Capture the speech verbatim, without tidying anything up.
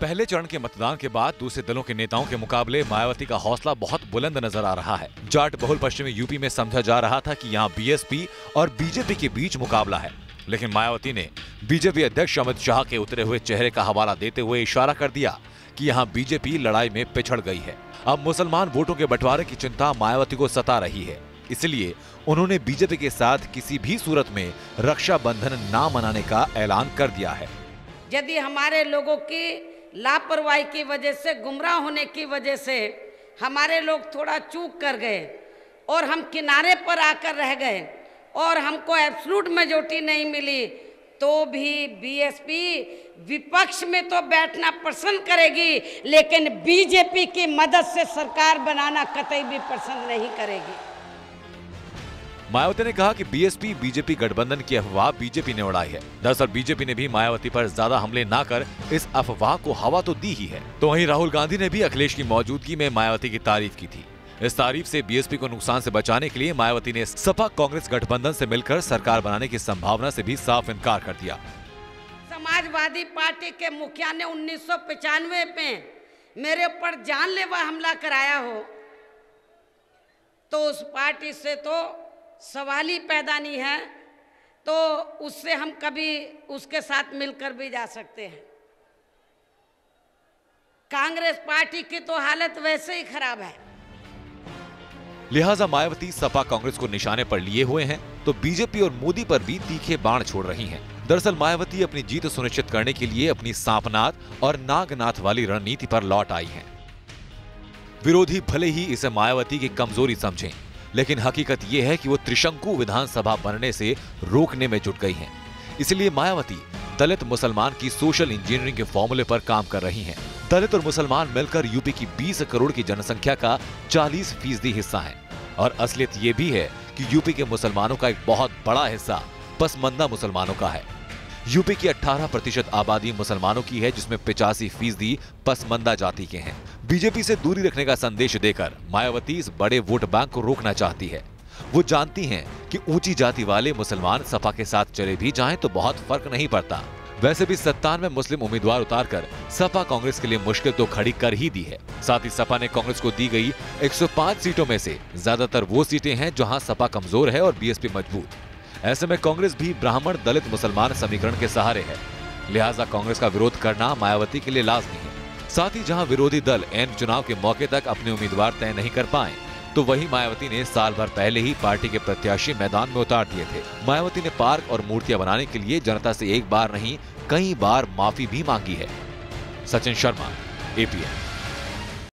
पहले चरण के मतदान के बाद दूसरे दलों के नेताओं के मुकाबले मायावती का हौसला बहुत बुलंद नजर आ रहा है। जाट बहुल पश्चिमी यूपी में समझा जा रहा था कि यहाँ बीएसपी और बीजेपी के बीच मुकाबला है, लेकिन मायावती ने बीजेपी अध्यक्ष अमित शाह के उतरे हुए चेहरे का हवाला देते हुए इशारा कर दिया कि यहाँ बीजेपी लड़ाई में पिछड़ गई है। अब मुसलमान वोटों के बंटवारे की चिंता मायावती को सता रही है, इसलिए उन्होंने बीजेपी के साथ किसी भी सूरत में रक्षाबंधन ना मनाने का ऐलान कर दिया है। यदि हमारे लोगों की लापरवाही की वजह से, गुमराह होने की वजह से हमारे लोग थोड़ा चूक कर गए और हम किनारे पर आकर रह गए और हमको एब्सोल्यूट मेजॉरिटी नहीं मिली, तो भी बीएसपी विपक्ष में तो बैठना पसंद करेगी, लेकिन बीजेपी की मदद से सरकार बनाना कतई भी पसंद नहीं करेगी। मायावती ने कहा कि बीएसपी बीजेपी गठबंधन की अफवाह बीजेपी ने उड़ाई है। दरअसल बीजेपी ने भी मायावती पर ज्यादा हमले ना कर इस अफवाह को हवा तो दी ही है। तो वहीं राहुल गांधी ने भी अखिलेश की मौजूदगी में मायावती की तारीफ की थी। इस तारीफ से बीएसपी को नुकसान से बचाने के लिए मायावती ने सपा कांग्रेस गठबंधन से मिलकर सरकार बनाने की संभावना से भी साफ इनकार कर दिया। समाजवादी पार्टी के मुखिया ने उन्नीस सौ पचानवे में मेरे ऊपर जानलेवा हमला कराया हो तो उस पार्टी से तो सवाल ही पैदा नहीं है, तो उससे हम कभी उसके साथ मिलकर भी जा सकते हैं। कांग्रेस पार्टी की तो हालत वैसे ही खराब है। लिहाजा मायावती सपा कांग्रेस को निशाने पर लिए हुए हैं, तो बीजेपी और मोदी पर भी तीखे बाण छोड़ रही हैं। दरअसल मायावती अपनी जीत सुनिश्चित करने के लिए अपनी सांपनाथ और नागनाथ वाली रणनीति पर लौट आई हैं। विरोधी भले ही इसे मायावती की कमजोरी समझें, लेकिन हकीकत यह है कि वो त्रिशंकु विधानसभा बनने से रोकने में जुट गई हैं। इसलिए मायावती दलित मुसलमान की सोशल इंजीनियरिंग के फॉर्मूले पर काम कर रही हैं। दलित और मुसलमान मिलकर यूपी की बीस करोड़ की जनसंख्या का चालीस फीसदी हिस्सा है और असलियत ये भी है कि यूपी के मुसलमानों का एक बहुत बड़ा हिस्सा पसमंदा मुसलमानों का है। यूपी की अठारह प्रतिशत आबादी मुसलमानों की है, जिसमें पिचासी फीसदी पसमंदा जाति के हैं। बीजेपी से दूरी रखने का संदेश देकर मायावती इस बड़े वोट बैंक को रोकना चाहती है। वो जानती हैं कि ऊंची जाति वाले मुसलमान सपा के साथ चले भी जाएं तो बहुत फर्क नहीं पड़ता। वैसे भी सत्तानवे मुस्लिम उम्मीदवार उतारकर सपा कांग्रेस के लिए मुश्किल तो खड़ी कर ही दी है। साथ ही सपा ने कांग्रेस को दी गई एक सौ पाँच सीटों में से ज्यादातर वो सीटें हैं जहां सपा कमजोर है और बीएसपी मजबूत। ऐसे में कांग्रेस भी ब्राह्मण दलित मुसलमान समीकरण के सहारे है। लिहाजा कांग्रेस का विरोध करना मायावती के लिए लाजमी है। साथ ही जहां विरोधी दल एन चुनाव के मौके तक अपने उम्मीदवार तय नहीं कर पाए, तो वही मायावती ने साल भर पहले ही पार्टी के प्रत्याशी मैदान में उतार दिए थे। मायावती ने पार्क और मूर्तियां बनाने के लिए जनता से एक बार नहीं कई बार माफी भी मांगी है। सचिन शर्मा, एपीएन।